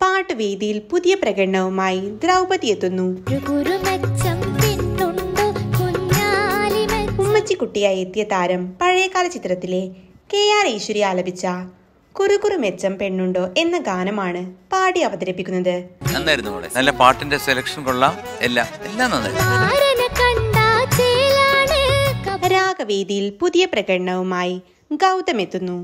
പാട്ടുവേദിയിൽ പുതിയ പ്രകടനവുമായി ദ്രൗപദി എത്തുന്നു. ഉമ്മച്ചിക്കുട്ടിയായി എത്തിയ താരം പഴയകാല ചിത്രത്തിലെ KR ഈശ്വരി ആലപിച്ച കുറുകുറു മെച്ചം പെണ്ണുണ്ടോ എന്ന ഗാനമാണ് പാടി അവതരിപ്പിക്കുന്നത്. നല്ല പാട്ടിന്റെ സെലക്ഷൻ കൊള്ളാം. എല്ലാം രാഗവേദിയിൽ പുതിയ പ്രകടനവുമായി ഗൗതം എത്തുന്നു.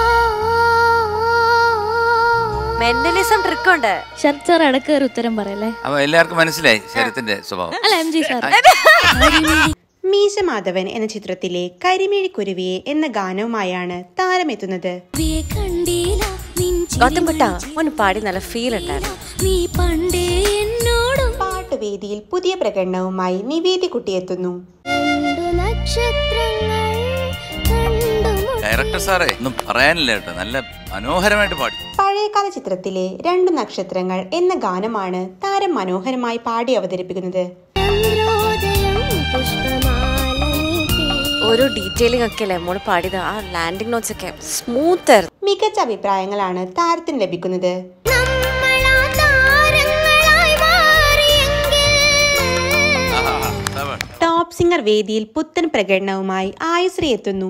മെന്റലിസം ട്രിക്ക് ഉണ്ട്. ശരത് അടക്ക ഒരു ഉത്തരം പറയല്ലേ? അപ്പൊ എല്ലാവർക്കും മനസ്സിലായി ശരത്തിന്റെ സ്വഭാവം. മീശ മാധവൻ എന്ന ചിത്രത്തിലെ കരിമിഴി കുരുവിയെ എന്ന ഗാനവുമായാണ് താരമെത്തുന്നത്. പാടി നല്ല ഫീൽ ഉണ്ടായിരുന്നു. പാട്ടുവേദിയിൽ പുതിയ പ്രകടനവുമായി നിവേദി കുട്ടി എത്തുന്നു. ഡയറക്ടർ സാറേ ഒന്നും പറയാനില്ല കേട്ടോ, നല്ല മനോഹരമായിട്ട് പാടി. പഴയകാല ചിത്രത്തിലെ 2 നക്ഷത്രങ്ങൾ എന്ന ഗാനമാണ് താരം മനോഹരമായി പാടി അവതരിപ്പിക്കുന്നത്. ഓരോ ഡീറ്റെയിലിംഗ് ഒക്കെ അല്ലേ മോള് പാടിയത്. ആ ലാൻഡിംഗ് നോട്ട്സ് ഒക്കെ സ്മൂത്ത് ആയിരുന്നു. മികച്ച അഭിപ്രായങ്ങളാണ് താരത്തിന് ലഭിക്കുന്നത്. ടോപ്പ് സിംഗർ വേദിയിൽ പുത്തൻ പ്രകടനവുമായി ആയുശ്രീ എത്തുന്നു.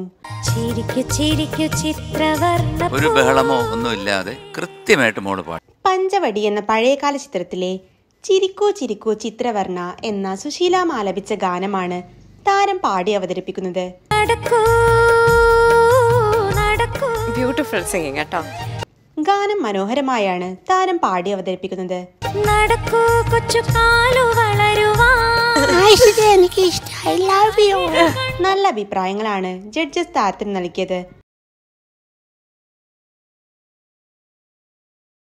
ഒരു ബഹളമോ ഒന്നുമില്ലാതെ കൃത്യമായിട്ട് മോള് പാടി. പഞ്ചവടി എന്ന പഴയകാല ചിത്രത്തിലെ ചിരിക്കൂ ചിരിക്കൂ ചിത്രവർണ്ണ എന്ന സുശീലാമ്മ ആലപിച്ച ഗാനമാണ് താരം പാടി അവതരിപ്പിക്കുന്നത്. ബ്യൂട്ടിഫുൾ സിംഗിങ് കേട്ടോ. ഗാനം മനോഹരമായാണ് താരം പാടി അവതരിപ്പിക്കുന്നത്. നല്ല അഭിപ്രായങ്ങളാണ് ജഡ്ജസ് താരത്തിന് നൽകിയത്.